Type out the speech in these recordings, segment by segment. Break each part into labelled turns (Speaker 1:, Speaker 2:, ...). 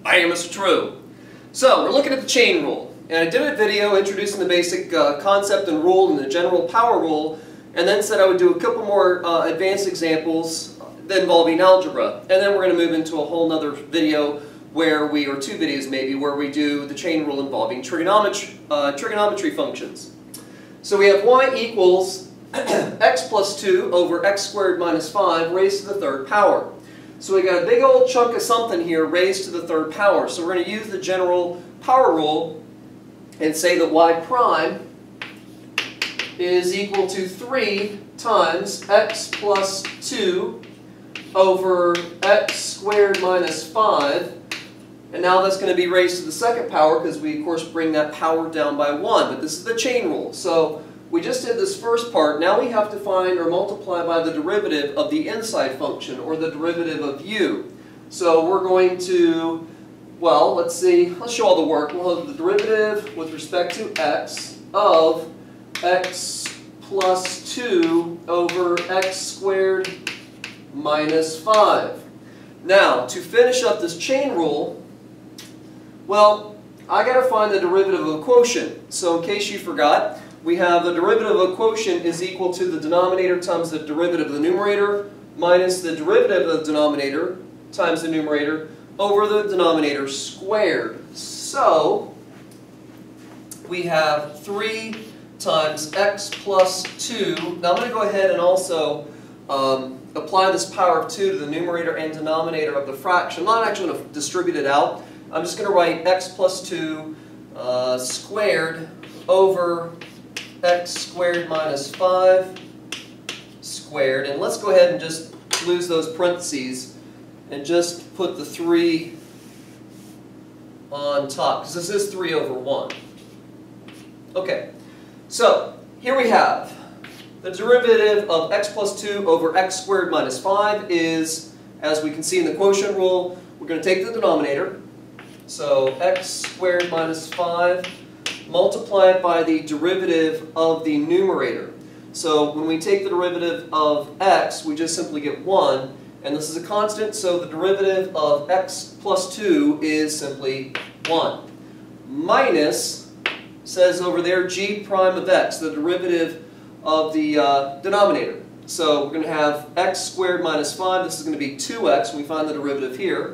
Speaker 1: I am Mr. True. So, we're looking at the chain rule. And I did a video introducing the basic concept and rule and the general power rule, and then said I would do a couple more advanced examples involving algebra. And then we're going to move into a whole nother video where we, or two videos maybe, where we do the chain rule involving trigonometry functions. So we have y equals x plus 2 over x squared minus 5 raised to the third power. So we got a big old chunk of something here raised to the third power. So we're going to use the general power rule and say that y prime is equal to 3 times x plus 2 over x squared minus 5. And now that's going to be raised to the second power because we, of course, bring that power down by 1. But this is the chain rule. So we just did this first part. Now we have to find or multiply by the derivative of the inside function, or the derivative of u. So we're going to, well, let's see. Let's show all the work. We'll have the derivative with respect to x of x plus 2 over x squared minus 5. Now, to finish up this chain rule, well, I got to find the derivative of a quotient. So in case you forgot, we have the derivative of a quotient is equal to the denominator times the derivative of the numerator minus the derivative of the denominator times the numerator over the denominator squared. So we have 3 times x plus 2. Now I'm going to go ahead and also apply this power of 2 to the numerator and denominator of the fraction. I'm not actually going to distribute it out. I'm just going to write x plus 2 squared over x squared minus 5 squared. And let's go ahead and just lose those parentheses and just put the 3 on top, because this is 3 over 1. Okay, so here we have the derivative of x plus 2 over x squared minus 5 is, as we can see in the quotient rule, we're going to take the denominator. So x squared minus 5, multiply it by the derivative of the numerator. So when we take the derivative of x, we just simply get 1. And this is a constant, so the derivative of x plus 2 is simply 1. Minus, says over there, g prime of x, the derivative of the denominator. So we're going to have x squared minus 5. This is going to be 2x when we find the derivative here.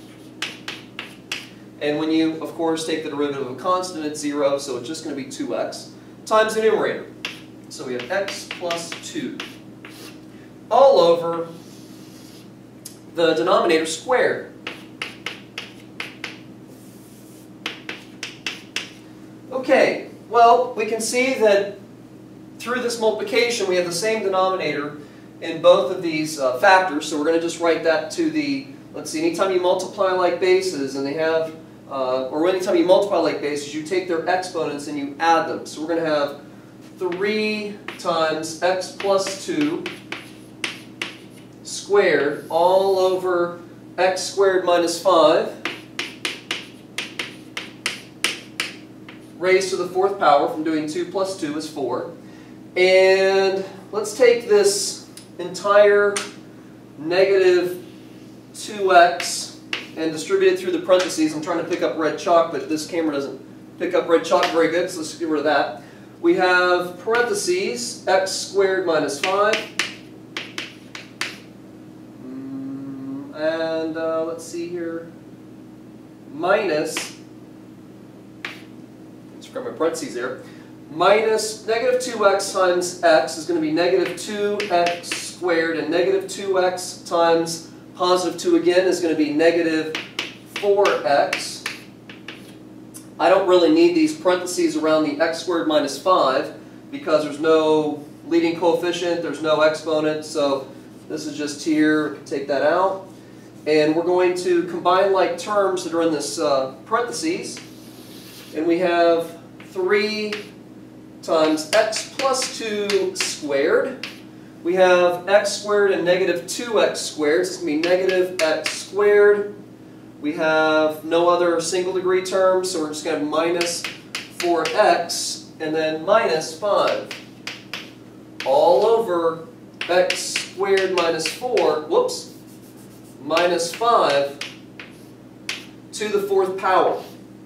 Speaker 1: And when you, of course, take the derivative of a constant, it's 0, so it's just going to be 2x times the numerator. So we have x plus 2 all over the denominator squared. Okay, well, we can see that through this multiplication we have the same denominator in both of these factors, so we're going to just write that to the, let's see, anytime you multiply like bases and they have, or anytime you multiply like bases, you take their exponents and you add them. So we're going to have 3 times x plus 2 squared all over x squared minus 5 raised to the fourth power. From doing 2 plus 2 is 4. And let's take this entire negative 2x and distribute it through the parentheses. I'm trying to pick up red chalk, but this camera doesn't pick up red chalk very good, so let's get rid of that. We have parentheses, x squared minus 5. And let's see here, minus, let's grab my parentheses there, minus negative 2x times x is going to be negative 2x squared, and negative 2x times positive 2 again is going to be negative 4x. I don't really need these parentheses around the x squared minus 5 because there's no leading coefficient, there's no exponent, so this is just here, take that out. And we're going to combine like terms that are in this parentheses, and we have 3 times x plus 2 squared. We have x squared and negative 2x squared. So it's going to be negative x squared. We have no other single degree terms, so we're just going to have minus 4x and then minus 5 all over x squared minus 4, whoops, minus 5 to the fourth power.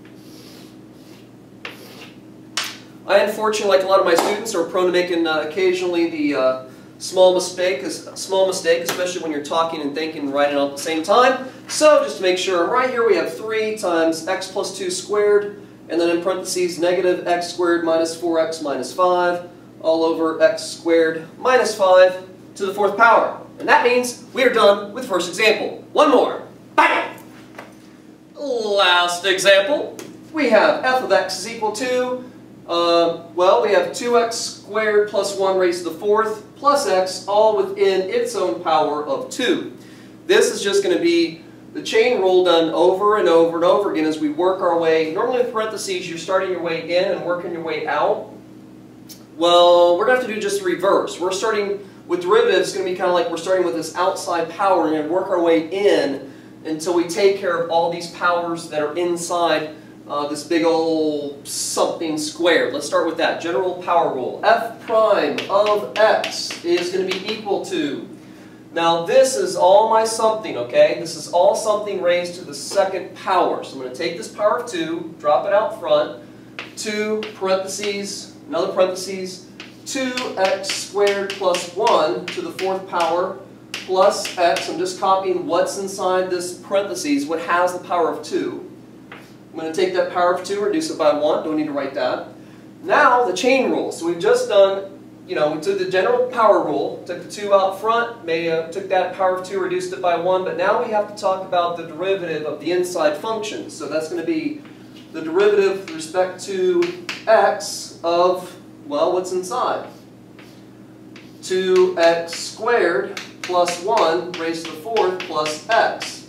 Speaker 1: I, unfortunately, like a lot of my students, are prone to making occasionally the small mistake, especially when you're talking and thinking and writing all at the same time. So just to make sure, right here we have 3 times x plus 2 squared, and then in parentheses negative x squared minus 4x minus 5, all over x squared minus 5 to the fourth power. And that means we are done with the first example. One more. Bang! Last example. We have f of x is equal to, well, we have 2x squared plus 1 raised to the fourth plus x, all within its own power of 2. This is just going to be the chain rule done over and over and over again as we work our way. Normally with parentheses, you're starting your way in and working your way out. Well, we're going to have to do just the reverse. We're starting with derivatives. It's going to be kind of like we're starting with this outside power and work our way in until we take care of all these powers that are inside this big old something squared. Let's start with that. General power rule. F prime of x is going to be equal to, now this is all my something, okay? This is all something raised to the second power. So I'm going to take this power of 2, drop it out front, 2 parentheses, another parentheses, 2x squared plus 1 to the fourth power plus x. I'm just copying what's inside this parentheses, what has the power of 2. I'm going to take that power of 2, reduce it by 1. Don't need to write that. Now the chain rule. So we've just done, we took the general power rule, took the 2 out front, took that power of 2, reduced it by 1, but now we have to talk about the derivative of the inside function. So that's going to be the derivative with respect to x of, well, what's inside? 2x squared plus 1 raised to the fourth plus x.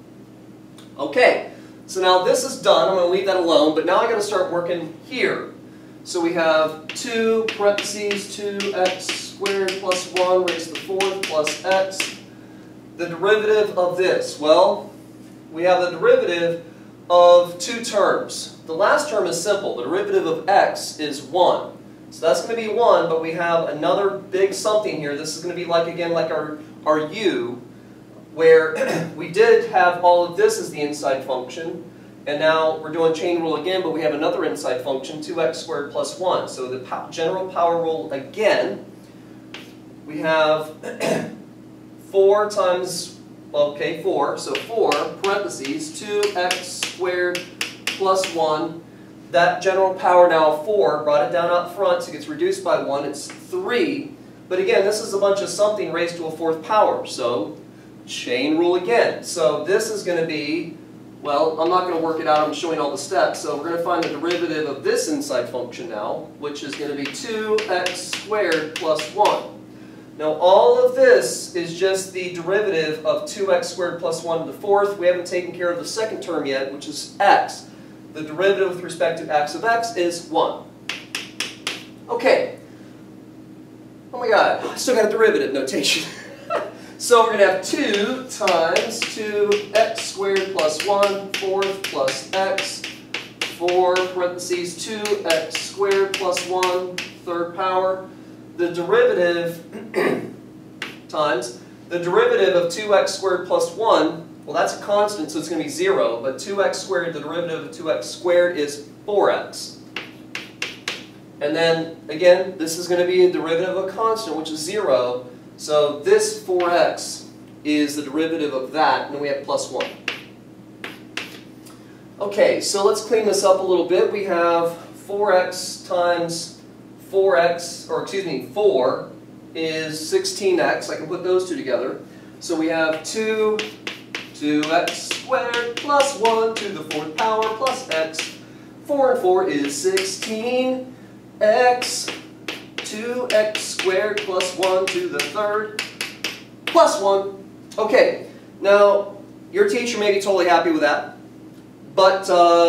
Speaker 1: Okay. So now this is done. I'm going to leave that alone, but now I've got to start working here. So we have 2 parentheses 2x squared plus 1 raised to the fourth plus x. The derivative of this, well, we have the derivative of 2 terms. The last term is simple. The derivative of x is 1. So that's going to be 1, but we have another big something here. This is going to be like, again, like our u, where we did have all of this as the inside function, and now we're doing chain rule again, but we have another inside function, 2x squared plus 1. So the general power rule again, we have 4 times, well, okay, 4, so 4 parentheses 2x squared plus 1. That general power now 4, brought it down up front, so it gets reduced by 1, it's 3. But again, this is a bunch of something raised to a fourth power, so chain rule again. So this is going to be, well, I'm not going to work it out, I'm showing all the steps. So we're going to find the derivative of this inside function now, which is going to be 2x squared plus 1. Now all of this is just the derivative of 2x squared plus 1 to the fourth. We haven't taken care of the second term yet, which is x. The derivative with respect to x of x is 1. Okay. Oh my god, I still got a derivative notation. So we're going to have 2 times 2x squared plus 1, fourth plus x, 4 parentheses 2x squared plus 1, third power. The derivative times the derivative of 2x squared plus 1, well, that's a constant, so it's going to be 0, but 2x squared, the derivative of 2x squared is 4x. And then, again, this is going to be a derivative of a constant, which is 0. So this 4x is the derivative of that, and then we have plus 1. Okay, so let's clean this up a little bit. We have 4x times 4x, or excuse me, 4 is 16x. I can put those two together. So we have 2x squared plus 1 to the fourth power plus x. 4 and 4 is 16x. 2x squared plus 1 to the third plus 1. Okay, now your teacher may be totally happy with that, but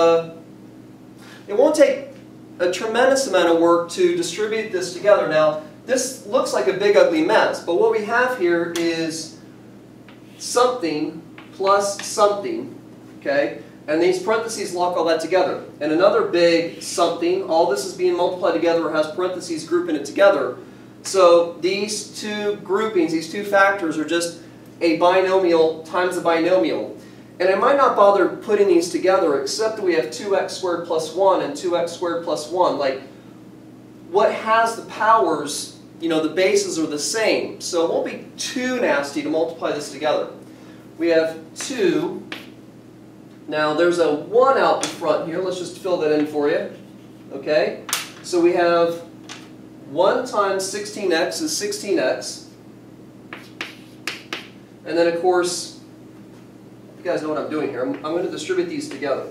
Speaker 1: it won't take a tremendous amount of work to distribute this together. Now, this looks like a big ugly mess, but what we have here is something plus something, okay? And these parentheses lock all that together. And another big something, all this is being multiplied together or has parentheses grouping it together. So these two groupings, these two factors are just a binomial times a binomial. And I might not bother putting these together except that we have 2x squared plus 1 and 2x squared plus 1. Like, what has the powers, you know, the bases are the same. So it won't be too nasty to multiply this together. We have 2. Now there's a 1 out in front here. Let's just fill that in for you. Okay? So we have 1 times 16x is 16x. And then, of course, you guys know what I'm doing here. I'm going to distribute these together.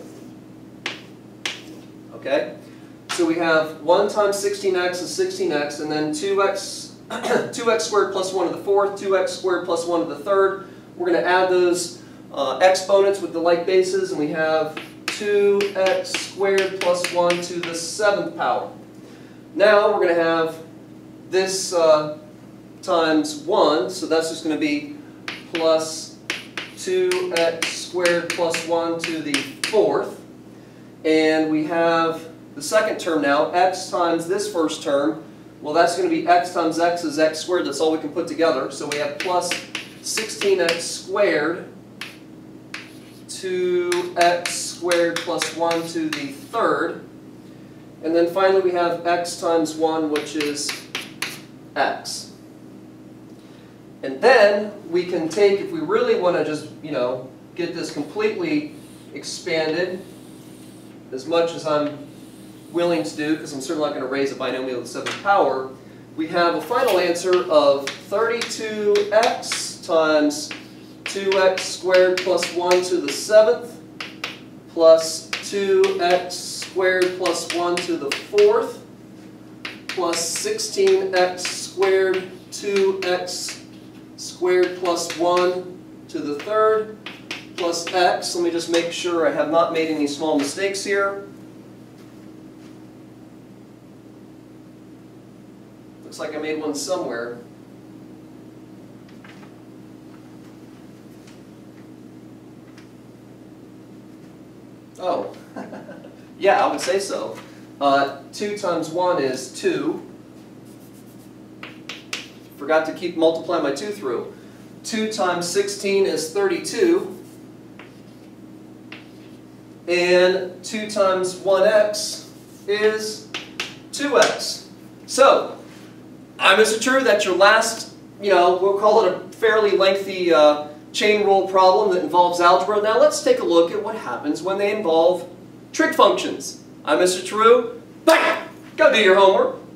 Speaker 1: Okay? So we have 1 times 16x is 16x, and then 2x squared plus 1 to the fourth, 2x squared plus 1 to the third. We're going to add those exponents with the like bases, and we have 2x squared plus 1 to the 7th power. Now we're going to have this times 1, so that's just going to be plus 2x squared plus 1 to the 4th. And we have the second term now, x times this first term. Well, that's going to be x times x is x squared. That's all we can put together. So we have plus 16x squared to x squared plus 1 to the 3rd. And then finally we have x times 1, which is x. And then we can take, if we really want to just, you know, get this completely expanded, as much as I'm willing to do, because I'm certainly not going to raise a binomial to the 7th power, we have a final answer of 32x times 2x squared plus 1 to the 7th plus 2x squared plus 1 to the 4th plus 16x squared 2x squared plus 1 to the 3rd plus x. Let me just make sure I have not made any small mistakes here. Looks like I made one somewhere. Oh, yeah, I would say so. 2 times 1 is 2. Forgot to keep multiplying my 2 through. 2 times 16 is 32. And 2 times 1x is 2x. So, I'm Mr. True. That's your last, you know, we'll call it a fairly lengthy chain rule problem that involves algebra. Now let's take a look at what happens when they involve trig functions. I'm Mr. True. Bye! Go do your homework.